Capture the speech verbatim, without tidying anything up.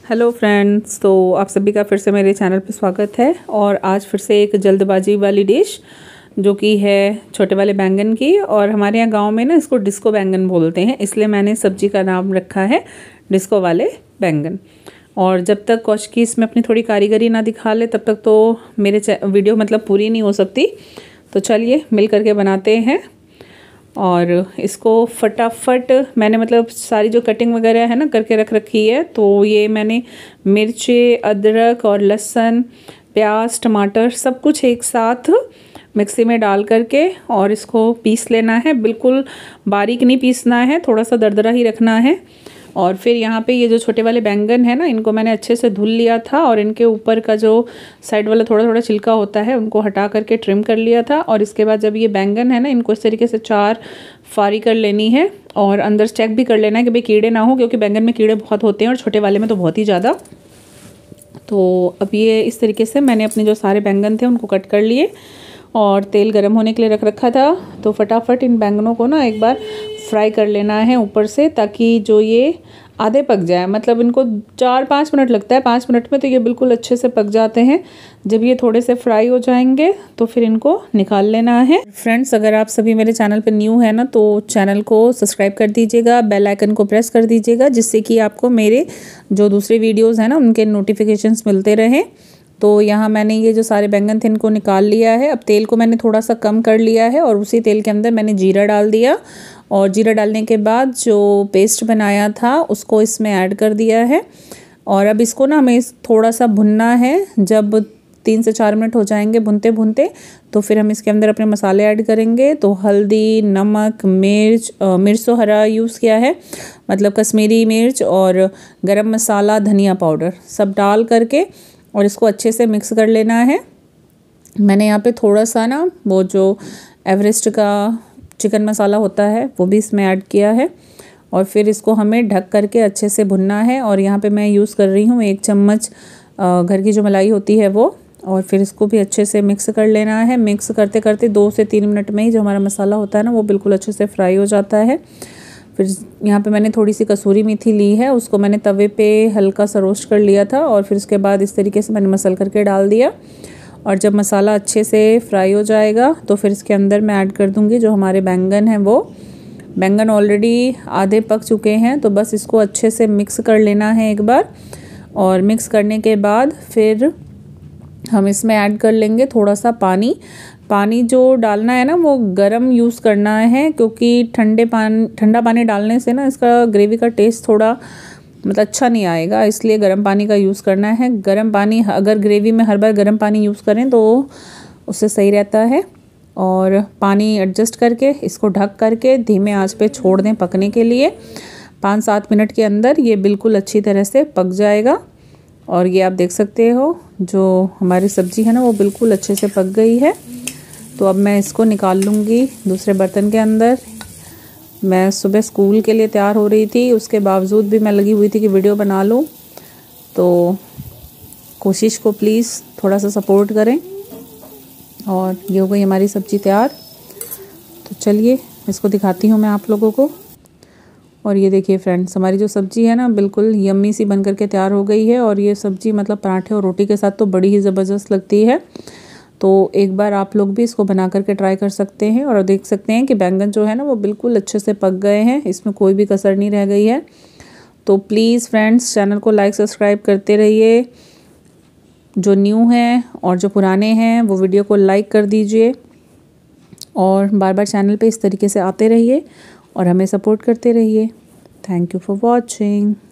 Hello friends, तो आप सभी का फिर से मेरे चैनल पर स्वागत है। और आज फिर से एक जल्दबाजी वाली डिश जो कि है छोटे वाले बैंगन की। और हमारे यहाँ गांव में ना इसको डिस्को बैंगन बोलते हैं, इसलिए मैंने सब्जी का नाम रखा है डिस्को वाले बैंगन। और जब तक कौशकी इसमें अपनी थोड़ी कारीगरी ना दिखा ले तब तक तो मेरे वीडियो मतलब पूरी नहीं हो सकती। तो चलिए मिल करके बनाते हैं। और इसको फटाफट मैंने मतलब सारी जो कटिंग वगैरह है ना करके रख रखी है। तो ये मैंने मिर्ची, अदरक और लहसुन, प्याज, टमाटर सब कुछ एक साथ मिक्सी में डाल करके और इसको पीस लेना है। बिल्कुल बारीक नहीं पीसना है, थोड़ा सा दरदरा ही रखना है। और फिर यहाँ पे ये जो छोटे वाले बैंगन है ना, इनको मैंने अच्छे से धुल लिया था और इनके ऊपर का जो साइड वाला थोड़ा थोड़ा छिलका होता है उनको हटा करके ट्रिम कर लिया था। और इसके बाद जब ये बैंगन है ना, इनको इस तरीके से चार फारी कर लेनी है और अंदर चेक भी कर लेना है कि भाई कीड़े ना हो, क्योंकि बैंगन में कीड़े बहुत होते हैं और छोटे वाले में तो बहुत ही ज़्यादा। तो अब ये इस तरीके से मैंने अपने जो सारे बैंगन थे उनको कट कर लिए और तेल गर्म होने के लिए रख रखा था। तो फटाफट इन बैंगनों को ना एक बार फ्राई कर लेना है ऊपर से, ताकि जो ये आधे पक जाए। मतलब इनको चार पाँच मिनट लगता है, पाँच मिनट में तो ये बिल्कुल अच्छे से पक जाते हैं। जब ये थोड़े से फ्राई हो जाएंगे तो फिर इनको निकाल लेना है। फ्रेंड्स, अगर आप सभी मेरे चैनल पर न्यू है ना तो चैनल को सब्सक्राइब कर दीजिएगा, बेल आइकन को प्रेस कर दीजिएगा, जिससे कि आपको मेरे जो दूसरे वीडियोज़ हैं ना उनके नोटिफिकेशंस मिलते रहें। तो यहाँ मैंने ये जो सारे बैंगन थे इनको निकाल लिया है। अब तेल को मैंने थोड़ा सा कम कर लिया है और उसी तेल के अंदर मैंने जीरा डाल दिया। और जीरा डालने के बाद जो पेस्ट बनाया था उसको इसमें ऐड कर दिया है। और अब इसको ना हमें थोड़ा सा भुनना है। जब तीन से चार मिनट हो जाएंगे भुनते भुनते तो फिर हम इसके अंदर अपने मसाले ऐड करेंगे। तो हल्दी, नमक, मिर्च, मिर्च तो हरा यूज़ किया है, मतलब कश्मीरी मिर्च, और गरम मसाला, धनिया पाउडर सब डाल करके और इसको अच्छे से मिक्स कर लेना है। मैंने यहाँ पे थोड़ा सा ना वो जो एवरेस्ट का चिकन मसाला होता है वो भी इसमें ऐड किया है। और फिर इसको हमें ढक करके अच्छे से भुनना है। और यहाँ पे मैं यूज़ कर रही हूँ एक चम्मच घर की जो मलाई होती है वो। और फिर इसको भी अच्छे से मिक्स कर लेना है। मिक्स करते करते दो से तीन मिनट में ही जो हमारा मसाला होता है ना वो बिल्कुल अच्छे से फ्राई हो जाता है। फिर यहाँ पे मैंने थोड़ी सी कसूरी मेथी ली है, उसको मैंने तवे पे हल्का सा रोस्ट कर लिया था और फिर उसके बाद इस तरीके से मैंने मसल करके डाल दिया। और जब मसाला अच्छे से फ्राई हो जाएगा तो फिर इसके अंदर मैं ऐड कर दूँगी जो हमारे बैंगन हैं वो। बैंगन ऑलरेडी आधे पक चुके हैं, तो बस इसको अच्छे से मिक्स कर लेना है एक बार। और मिक्स करने के बाद फिर हम इसमें ऐड कर लेंगे थोड़ा सा पानी। पानी जो डालना है ना वो गरम यूज़ करना है, क्योंकि ठंडे पानी ठंडा पानी डालने से ना इसका ग्रेवी का टेस्ट थोड़ा मतलब अच्छा नहीं आएगा, इसलिए गर्म पानी का यूज़ करना है। गर्म पानी अगर ग्रेवी में हर बार गर्म पानी यूज़ करें तो उससे सही रहता है। और पानी एडजस्ट करके इसको ढक करके धीमे आंच पे छोड़ दें पकने के लिए। पाँच सात मिनट के अंदर ये बिल्कुल अच्छी तरह से पक जाएगा। और ये आप देख सकते हो जो हमारी सब्ज़ी है ना वो बिल्कुल अच्छे से पक गई है। तो अब मैं इसको निकाल लूँगी दूसरे बर्तन के अंदर। मैं सुबह स्कूल के लिए तैयार हो रही थी, उसके बावजूद भी मैं लगी हुई थी कि वीडियो बना लूँ। तो कोशिश को प्लीज़ थोड़ा सा सपोर्ट करें। और ये हो गई हमारी सब्ज़ी तैयार। तो चलिए इसको दिखाती हूँ मैं आप लोगों को। और ये देखिए फ्रेंड्स, हमारी जो सब्ज़ी है ना बिल्कुल यम्मी सी बन करके तैयार हो गई है। और ये सब्ज़ी मतलब पराठे और रोटी के साथ तो बड़ी ही ज़बरदस्त लगती है। तो एक बार आप लोग भी इसको बना करके ट्राई कर सकते हैं। और देख सकते हैं कि बैंगन जो है ना वो बिल्कुल अच्छे से पक गए हैं, इसमें कोई भी कसर नहीं रह गई है। तो प्लीज़ फ्रेंड्स चैनल को लाइक सब्सक्राइब करते रहिए, जो न्यू हैं, और जो पुराने हैं वो वीडियो को लाइक कर दीजिए। और बार बार चैनल पे इस तरीके से आते रहिए और हमें सपोर्ट करते रहिए। Thank you for watching.